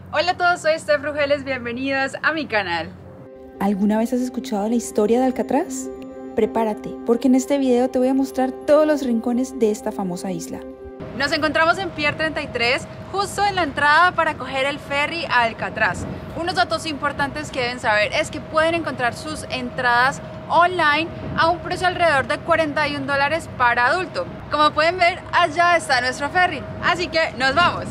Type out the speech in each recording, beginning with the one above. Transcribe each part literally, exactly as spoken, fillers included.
Hola a todos, soy Steph Rugeles, bienvenidos a mi canal. ¿Alguna vez has escuchado la historia de Alcatraz? Prepárate, porque en este video te voy a mostrar todos los rincones de esta famosa isla. Nos encontramos en Pier treinta y tres, justo en la entrada para coger el ferry a Alcatraz. Unos datos importantes que deben saber es que pueden encontrar sus entradas online a un precio alrededor de cuarenta y un dólares para adulto. Como pueden ver, allá está nuestro ferry, así que nos vamos.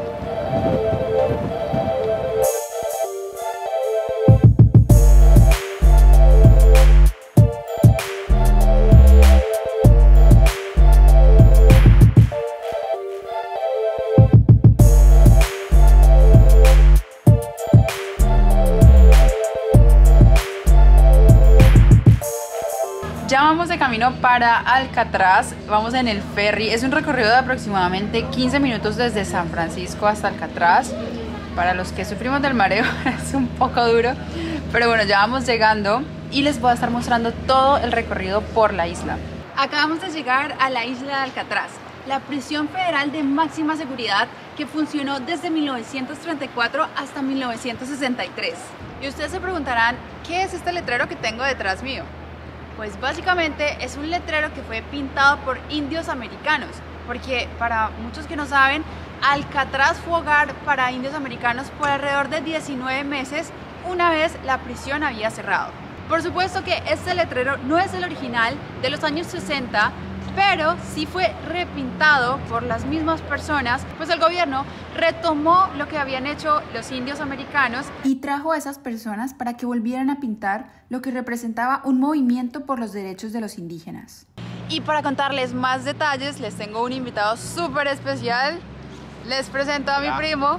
Ya vamos de camino para Alcatraz, vamos en el ferry, es un recorrido de aproximadamente quince minutos desde San Francisco hasta Alcatraz. Para los que sufrimos del mareo es un poco duro, pero bueno, ya vamos llegando y les voy a estar mostrando todo el recorrido por la isla. Acabamos de llegar a la isla de Alcatraz, la prisión federal de máxima seguridad que funcionó desde mil novecientos treinta y cuatro hasta mil novecientos sesenta y tres. Y ustedes se preguntarán, ¿qué es este letrero que tengo detrás mío? Pues básicamente es un letrero que fue pintado por indios americanos, porque para muchos que no saben, Alcatraz fue hogar para indios americanos por alrededor de diecinueve meses, una vez la prisión había cerrado. Por supuesto que este letrero no es el original de los años sesenta, pero sí fue repintado por las mismas personas, pues el gobierno retomó lo que habían hecho los indios americanos y trajo a esas personas para que volvieran a pintar lo que representaba un movimiento por los derechos de los indígenas. Y para contarles más detalles, les tengo un invitado súper especial. Les presento a mi Hola. primo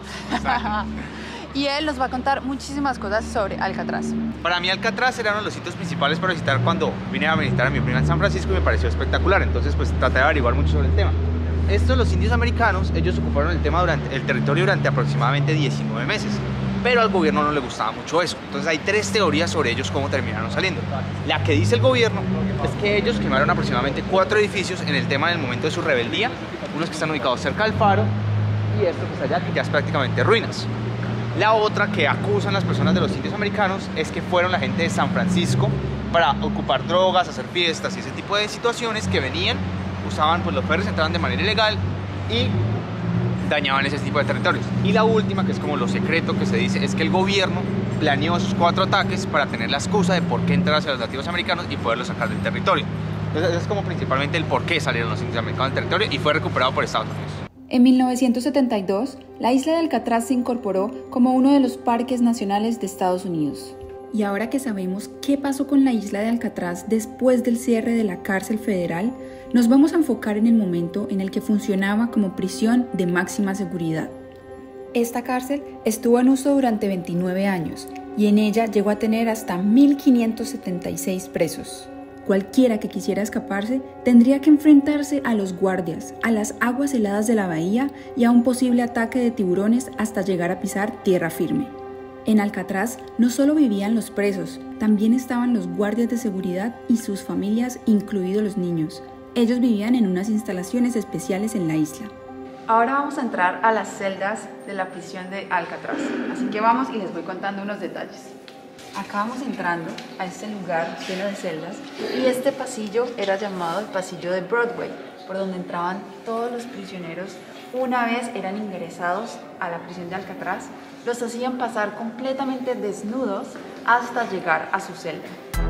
y él nos va a contar muchísimas cosas sobre Alcatraz. Para mí Alcatraz era uno de los sitios principales para visitar cuando vine a visitar a mi prima en San Francisco y me pareció espectacular, entonces pues traté de averiguar mucho sobre el tema. Estos, los indios americanos, ellos ocuparon el, tema durante, el territorio durante aproximadamente diecinueve meses, pero al gobierno no le gustaba mucho eso. Entonces hay tres teorías sobre ellos cómo terminaron saliendo. La que dice el gobierno es que ellos quemaron aproximadamente cuatro edificios en el tema del momento de su rebeldía, unos que están ubicados cerca del faro y esto que está allá que ya es prácticamente ruinas. La otra que acusan las personas de los indios americanos es que fueron la gente de San Francisco para ocupar drogas, hacer fiestas y ese tipo de situaciones que venían, usaban pues los ferries, entraban de manera ilegal y dañaban ese tipo de territorios. Y la última, que es como lo secreto que se dice, es que el gobierno planeó esos cuatro ataques para tener la excusa de por qué entrar hacia los nativos americanos y poderlos sacar del territorio. Entonces eso es como principalmente el por qué salieron los indios americanos del territorio y fue recuperado por Estados Unidos. En mil novecientos setenta y dos, la isla de Alcatraz se incorporó como uno de los parques nacionales de Estados Unidos. Y ahora que sabemos qué pasó con la isla de Alcatraz después del cierre de la cárcel federal, nos vamos a enfocar en el momento en el que funcionaba como prisión de máxima seguridad. Esta cárcel estuvo en uso durante veintinueve años y en ella llegó a tener hasta mil quinientos setenta y seis presos. Cualquiera que quisiera escaparse tendría que enfrentarse a los guardias, a las aguas heladas de la bahía y a un posible ataque de tiburones hasta llegar a pisar tierra firme. En Alcatraz no solo vivían los presos, también estaban los guardias de seguridad y sus familias, incluidos los niños. Ellos vivían en unas instalaciones especiales en la isla. Ahora vamos a entrar a las celdas de la prisión de Alcatraz, así que vamos y les voy contando unos detalles. Acá vamos entrando a este lugar lleno de celdas y este pasillo era llamado el pasillo de Broadway, por donde entraban todos los prisioneros una vez eran ingresados a la prisión de Alcatraz, los hacían pasar completamente desnudos hasta llegar a su celda.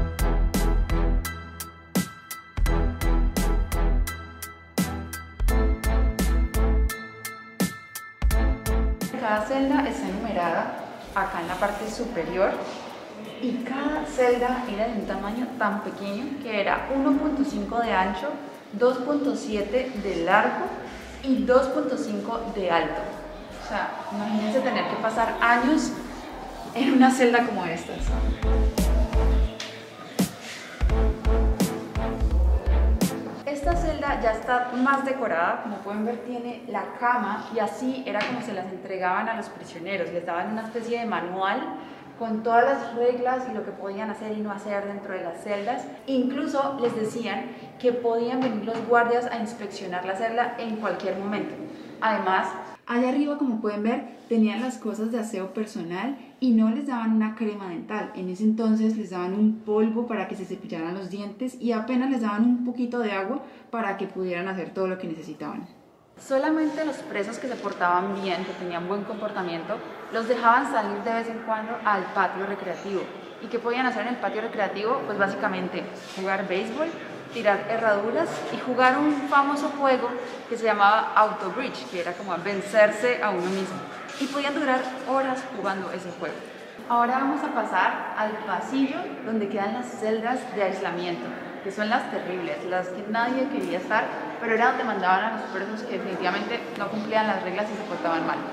Cada celda está numerada acá en la parte superior y cada celda era de un tamaño tan pequeño que era uno punto cinco de ancho, dos punto siete de largo y dos punto cinco de alto. O sea, imagínense tener que pasar años en una celda como estas. Esta celda ya está más decorada, como pueden ver tiene la cama y así era como se las entregaban a los prisioneros, les daban una especie de manual con todas las reglas y lo que podían hacer y no hacer dentro de las celdas. Incluso les decían que podían venir los guardias a inspeccionar la celda en cualquier momento. Además, Allá arriba, como pueden ver, tenían las cosas de aseo personal y no les daban una crema dental. En ese entonces les daban un polvo para que se cepillaran los dientes y apenas les daban un poquito de agua para que pudieran hacer todo lo que necesitaban. Solamente los presos que se portaban bien, que tenían buen comportamiento, los dejaban salir de vez en cuando al patio recreativo. ¿Y qué podían hacer en el patio recreativo? Pues básicamente jugar béisbol, tirar herraduras y jugar un famoso juego que se llamaba Auto Bridge, que era como vencerse a uno mismo. Y podían durar horas jugando ese juego. Ahora vamos a pasar al pasillo donde quedan las celdas de aislamiento, que son las terribles, las que nadie quería estar, pero era donde mandaban a los presos que definitivamente no cumplían las reglas y se portaban mal.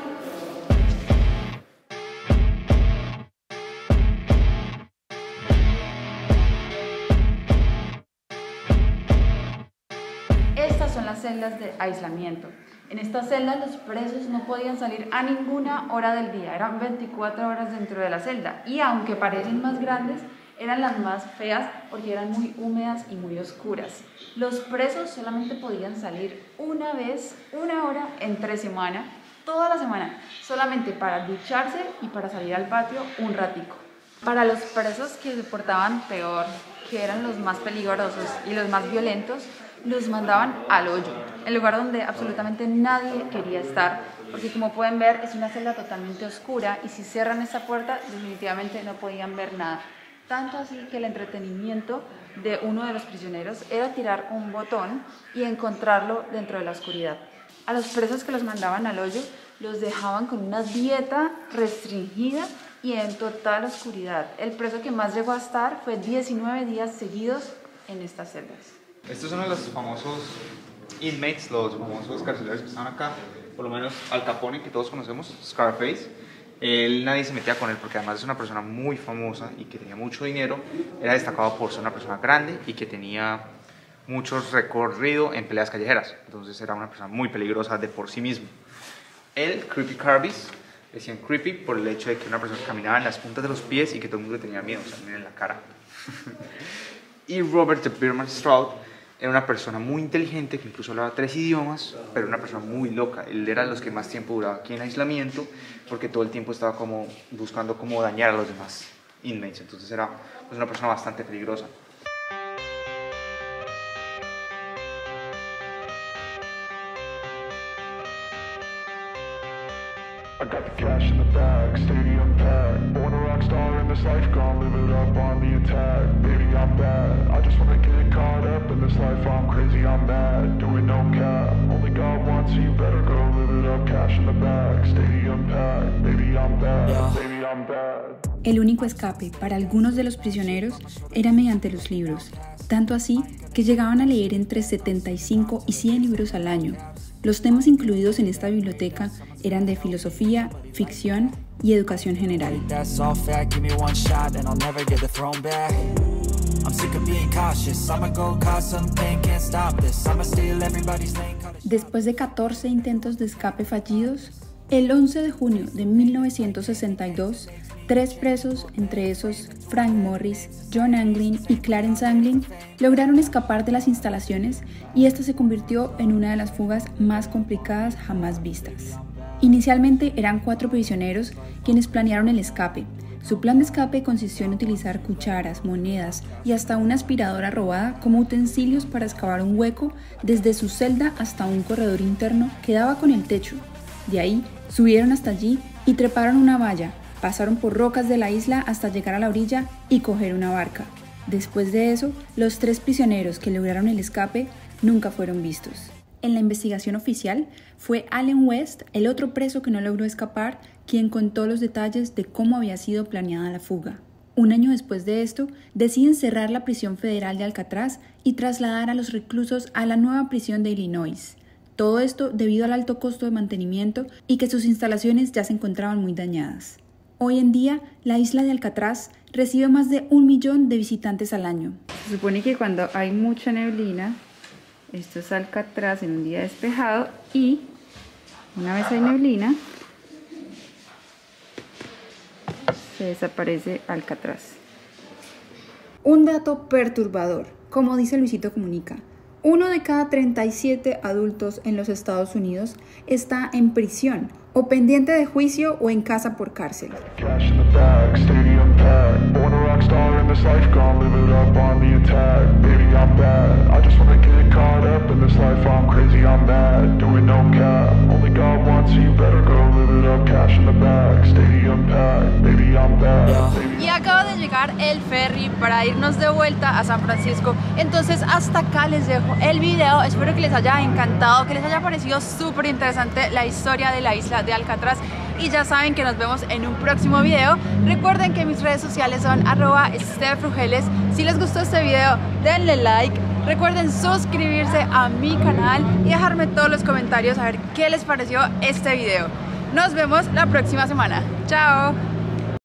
Estas son las celdas de aislamiento. En estas celdas los presos no podían salir a ninguna hora del día, eran veinticuatro horas dentro de la celda y aunque parecen más grandes, eran las más feas porque eran muy húmedas y muy oscuras. Los presos solamente podían salir una vez, una hora entre semana, toda la semana, solamente para ducharse y para salir al patio un ratico. Para los presos que se portaban peor, que eran los más peligrosos y los más violentos, los mandaban al hoyo, el lugar donde absolutamente nadie quería estar, porque como pueden ver es una celda totalmente oscura y si cierran esa puerta definitivamente no podían ver nada. Tanto así que el entretenimiento de uno de los prisioneros era tirar un botón y encontrarlo dentro de la oscuridad. A los presos que los mandaban al hoyo los dejaban con una dieta restringida y en total oscuridad. El preso que más llegó a estar fue diecinueve días seguidos en estas celdas. Estos son los famosos inmates, los famosos carceleros que están acá, por lo menos Al Capone, que todos conocemos, Scarface. Él, nadie se metía con él porque además es una persona muy famosa y que tenía mucho dinero, era destacado por ser una persona grande y que tenía mucho recorrido en peleas callejeras, entonces era una persona muy peligrosa de por sí mismo. Él, Creepy Carvis, decían creepy por el hecho de que una persona caminaba en las puntas de los pies y que todo el mundo le tenía miedo, o sea, miren en la cara. Y Robert the Birman Stroud era una persona muy inteligente que incluso hablaba tres idiomas, pero una persona muy loca. Él era de los que más tiempo duraba aquí en aislamiento porque todo el tiempo estaba como buscando cómo dañar a los demás inmates, entonces era pues, una persona bastante peligrosa. I got the cash in the bag, stadium packed. Born a rock star in this life, gonna live it up on the attack. Baby, I'm bad, I just wanna get caught up in this life. I'm crazy, I'm mad, doing no cap. Only God wants you, better go live it up. Cash in the bag, stadium packed. Baby, I'm bad, baby, I'm bad. El único escape para algunos de los prisioneros era mediante los libros, tanto así que llegaban a leer entre setenta y cinco y cien libros al año. Los temas incluidos en esta biblioteca eran de filosofía, ficción y educación general. Después de catorce intentos de escape fallidos, el once de junio de mil novecientos sesenta y dos, tres presos, entre esos Frank Morris, John Anglin y Clarence Anglin, lograron escapar de las instalaciones y esta se convirtió en una de las fugas más complicadas jamás vistas. Inicialmente eran cuatro prisioneros quienes planearon el escape. Su plan de escape consistió en utilizar cucharas, monedas y hasta una aspiradora robada como utensilios para excavar un hueco desde su celda hasta un corredor interno que daba con el techo. De ahí subieron hasta allí y treparon una valla. Pasaron por rocas de la isla hasta llegar a la orilla y coger una barca. Después de eso, los tres prisioneros que lograron el escape nunca fueron vistos. En la investigación oficial, fue Allen West, el otro preso que no logró escapar, quien contó los detalles de cómo había sido planeada la fuga. Un año después de esto, deciden cerrar la prisión federal de Alcatraz y trasladar a los reclusos a la nueva prisión de Illinois. Todo esto debido al alto costo de mantenimiento y que sus instalaciones ya se encontraban muy dañadas. Hoy en día, la isla de Alcatraz recibe más de un millón de visitantes al año. Se supone que cuando hay mucha neblina, esto es Alcatraz en un día despejado y una vez hay neblina, se desaparece Alcatraz. Un dato perturbador, como dice Luisito Comunica. Uno de cada treinta y siete adultos en los Estados Unidos está en prisión o pendiente de juicio o en casa por cárcel. Cash in the bag, stadium packed. Born a rock star in this life, gonna live it up on the attack. Baby, I'm bad. I just wanna get caught up in this life. I'm crazy, I'm mad. Doing no cap. Only God wants you, better go live it up. Cash in the bag, stadium packed. Baby, I'm bad. Baby, Y acaba de llegar el ferry para irnos de vuelta a San Francisco. Entonces hasta acá les dejo el video. Espero que les haya encantado, que les haya parecido súper interesante la historia de la isla de Alcatraz. Y ya saben que nos vemos en un próximo video. Recuerden que mis redes sociales son arroba stefrugeles. Si les gustó este video, denle like. Recuerden suscribirse a mi canal y dejarme todos los comentarios a ver qué les pareció este video. Nos vemos la próxima semana. Chao.